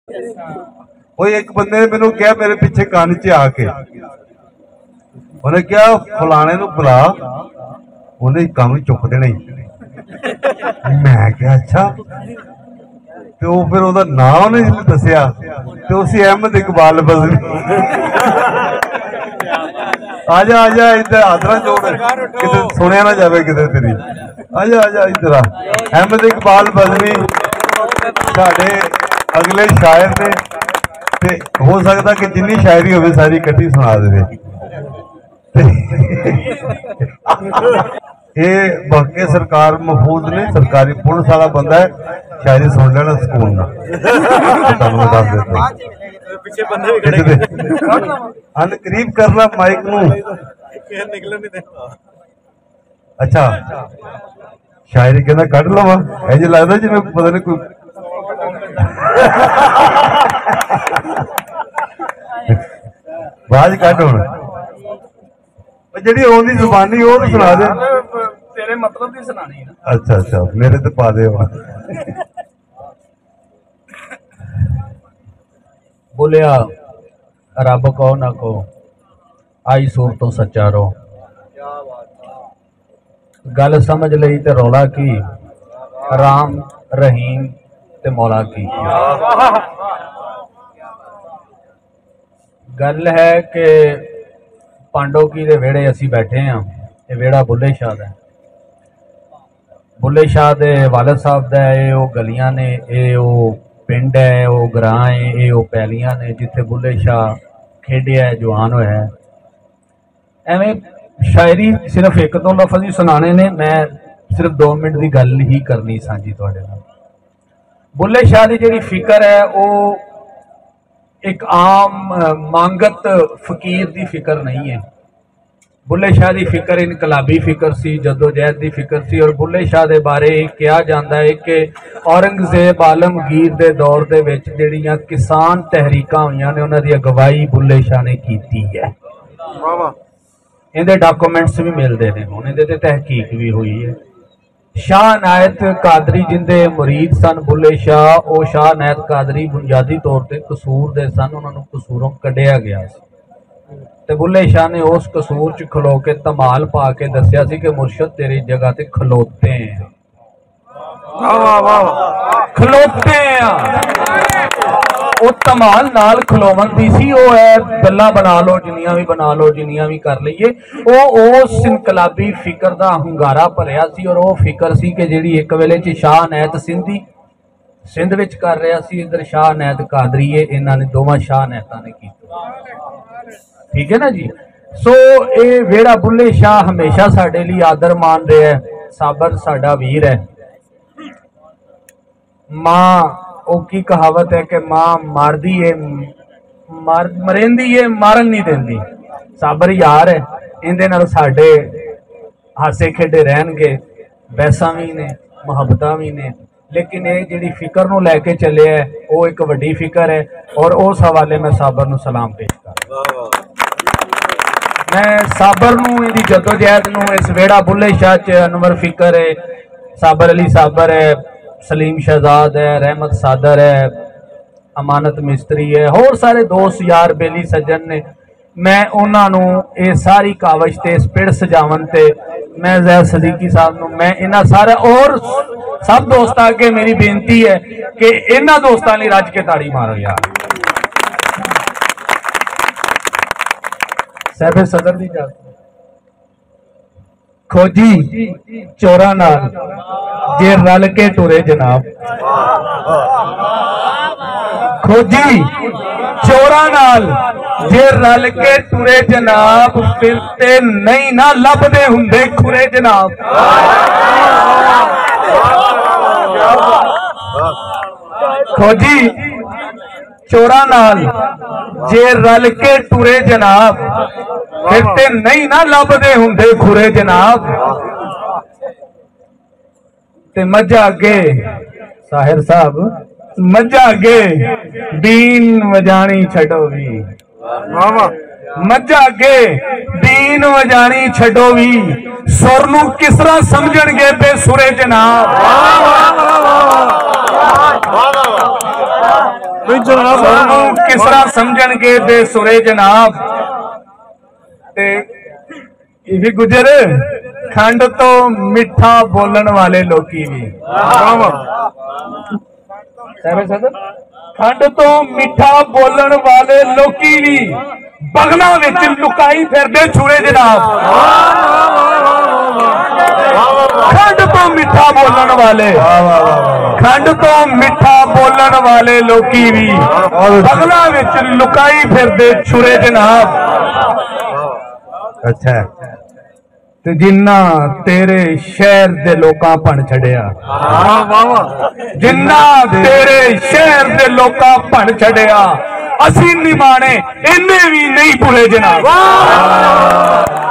कोई एक बंदे ने मैनू क्या मेरे पीछे कान च आके उन्हें क्या फलाने नू बुला उन्हें काम चुक देना ही। मैं क्या अच्छा तो फिर ओदा नाम उन्हें दसिया तो उसी अहमद इकबाल बजरी आजा आजा इधर आदरा जोड़ किते सुनिया ना जाए किते तेरी आजा आजा इधर आ। अहमद इकबाल बजरी साडे अगले शायर ने ते हो सकता कि जिन्नी शायरी हो सारी इकट्ठी सुना दे। ये बाकी सरकार महफूज ने सरकारी पुलिस वाला बंदा है शायरी सुन लेना सुकून ना अन करीब करना माइक नू। अच्छा शायरी कहना कढ़ लवा ऐसे लगता जिम्मे पता नहीं कोई बाज कढ़ हुण जी ओंदी जुबानी वो तो सुना दे तेरे मतलब की सुनानी है। अच्छा अच्छा मेरे तो पा दे बोलिया रब कहो ना को आई सूर तो सच्चा रो गल समझ लई ते रौला की राम रहीम ते मौला की। गल है कि पांडोकी दे वेड़े असी बैठे हाँ। ये वेड़ा बुल्ले शाह का बुल्ले शाह दे वालद साहब का है। वो गलियां ने ये वो पिंड है वो ग्रां है ये वो पैलियां ने जिथे बुल्ले शाह खेडिया है जवान होया है। एवें शायरी सिर्फ एक दो लफज ही सुनाने ने। मैं सिर्फ 2 मिनट की गल ही करनी सांझी तुहाडे नाल। बुल्ले शाह की जिहड़ी फिकर है वो एक आम मांगत फकीर की फिक्र नहीं है। बुल्ले शाह की फिक्र इनकलाबी फिक्र सी जदोजहद की फिक्र सी। और बुल्ले शाह के बारे कहा जाता है कि औरंगजेब आलमगीर के दौर के विच जिहड़ियां किसान तहरीकां होईयां ने उन्हां दी अगवाई बुल्ले शाह ने की है। इहदे डॉक्यूमेंट्स भी मिलते हैं हुण इहदे ते तहकीक भी हुई है। शाह नायत कादरी जिंदे मुरीद सन बुल्ले शाह वो शाह नायत कादरी बुनियादी तौर पर कसूर दे सन। उन्होंने कसूरों कढ़िया गया ते बुल्ले शाह ने उस कसूर च खलो के धमाल पा के दसिया सी कि मुर्शद तेरी जगह ते खलोते हैं खलोते हैं। वो धमाल नाल खलोवन दी सी वो है गल्लां बना लो जिन्नियां भी बना लो जिन्नियां भी कर लईए। वो उस इनकलाबी फिक्र दा हंगारा भरिया सी। और वो फिक्र सी कि जिहड़ी एक वेले च शाह नैत सिंधी सिंध विच कर रहा सी इधर शाह नैत कादरी इन्हां ने दोवां शाह नैतां ने कीता। ठीक है ना जी। सो ये वेड़ा बुल्ले शाह हमेशा साडे लई आदर मान रहा है। साबर साडा वीर है। मां की कहावत है कि मां मारदी है मरेंदी है मारन नहीं देंदी। साबर यार है इहदे नाल साडे हासे खेडे रहणगे बैसां भी ने मुहब्बतां भी ने। लेकिन ये जिहड़ी फिक्र नूं लैके चले है वो एक वड्डी फिक्र है। और उस हवाले मैं साबर नूं सलाम पेश कर। मैं साबर नूं इहदी जदोजहद नूं इस वेड़ा बुल्ले शाह च अनवर फिक्र है साबर अली साबर है सलीम शहजाद है रहमत सादर है अमानत मिस्त्री है होर सारे दोस्त यार बेली सज्जन ने। मैं उन्होंने ये सारी कावश ते इस पिड़ सजावन ते मैं ज़ैद सदीकी साहब नूं मैं इन्हां सारे और सब दोस्तां अगे मेरी बेनती है कि इन्हां दोस्तां लई रज के ताड़ी मारो यार। साहिब सदर दी इजाजत खोजी चोरा नाल जे रल के टुरे जनाब खोजी चोरा नाल जे रल के टुरे जनाब फिरते नहीं ना लभदे हुंदे खुरे जनाब। खोजी चोरा नाल जे रल के टुरे जनाब फिरते नहीं ना लभदे हुंदे खुरे जनाब। ते मजा अगे साहिर साहब मजा अगे बीन वजानी छड़ो भी मजा अगे बीन वजानी छड़ो भी सुर नूं किस तरह समझणगे बेसुरे जनाब। किस तरह समझणगे दे सुरे जनाब ते ये गुजर खंड तो मिठा बोलन वाले लोकी भी खंड तो मिठा बोलन वाले लोकी भी बगना विच लुकाई फिरदे छुरे जनाब खंड तो मिठा बोलन वाले खंड तो मिठा बोलन वाले लोकी भी बगना विच लुकाई फिरदे छुरे जनाब अच्छा ते जिन्ना तेरे शहर दे लोकां भन छड़िया जिन्ना तेरे शहर दे लोकां भन छड़िया असी निमाणे इन्ने भी नहीं भुले जनाब